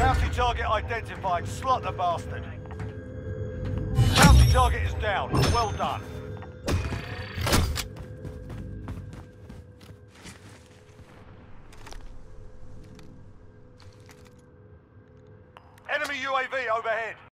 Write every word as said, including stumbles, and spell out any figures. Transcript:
Bounty target identified. Slot the bastard. Bounty target is down. Well done. Enemy U A V overhead.